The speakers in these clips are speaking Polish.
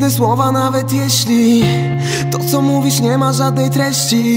piękne słowa, nawet jeśli to, co mówisz, nie ma żadnej treści.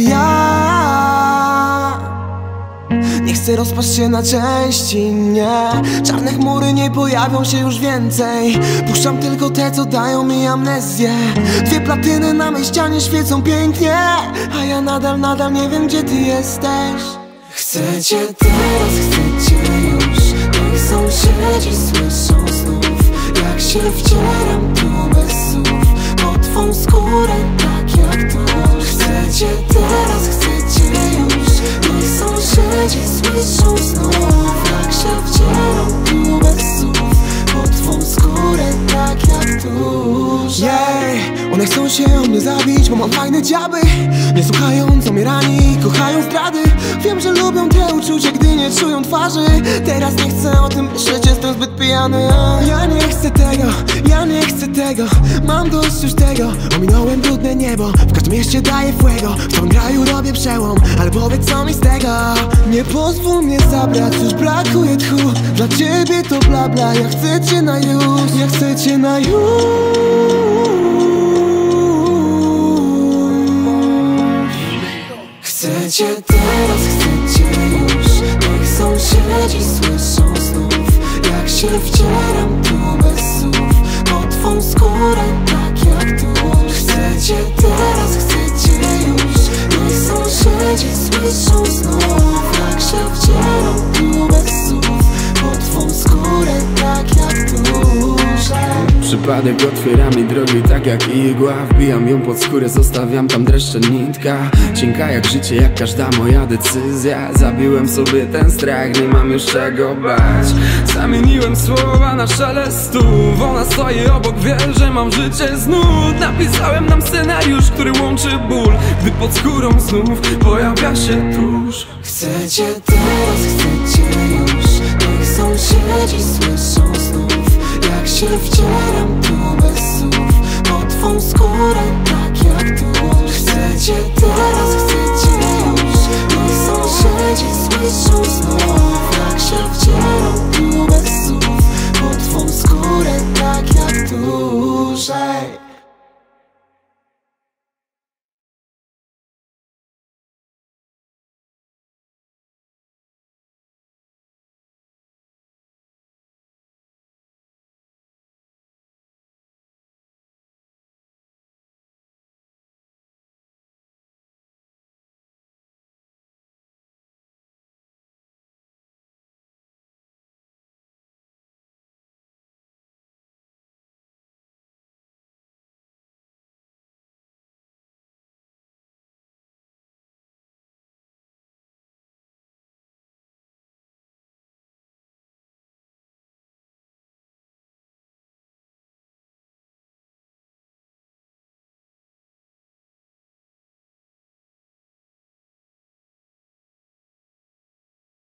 Ja nie chcę rozpaść się na części, nie. Czarne chmury nie pojawią się już więcej. Puszczam tylko te, co dają mi amnezję. Dwie platyny na mej ścianie świecą pięknie, a ja nadal nie wiem, gdzie ty jesteś. Chcę cię teraz, chcę cię już. Niech sąsiedzi słyszą znów, jak się wcieram tu bez słów pod twą skórę, tak jak tu. Chcę cię teraz, chcę cię już. Niech sąsiedzi słyszą znów, jak się wcieram tu bez słów pod twą skórę, tak jak tu. One chcą się o mnie zabić, bo mam fajne dziaby. Nie słuchają, co mnie rani, kochają zdrady. Wiem, że lubią te uczucia, gdy nie czują twarzy. Teraz nie chcę o tym myśleć, jestem zbyt pijany. Ja nie chcę tego, ja nie chcę tego. Mam dość już tego, ominąłem brudne niebo. W każdym mieście daję fuego, w tym kraju robię przełom. Ale powiedz, co mi z tego? Nie pozwól mnie zabrać, już brakuje tchu. Dla ciebie to bla bla, ja chcę cię na już. Ja chcę cię na już. Chcę cię teraz, chcę cię już. Niech sąsiedzi słyszą znów, jak się wcieram tu bez słów pod twą skórę, tak jak tu. Chcę cię teraz, chcę cię już. Niech sąsiedzi słyszą znów, jak się wcieram tu bez słów pod twą skórę, tak jak tu. Przypadek otwiera mi drogi tak jak igła. Wbijam ją pod skórę, zostawiam tam dreszcze nitka. Cienka jak życie, jak każda moja decyzja. Zabiłem sobie ten strach, nie mam już czego bać. Zamieniłem słowa na szelest słów. Ona stoi obok, wie, że mam życie z nut. Napisałem nam scenariusz, który łączy ból, gdy pod skórą znów pojawia się tusz. Chcę cię teraz, chcę cię już. Niech sąsiedzi słyszą znów, jak się wcieram tu bez słów pod twą skórę, tak jak tu. Chcę cię teraz,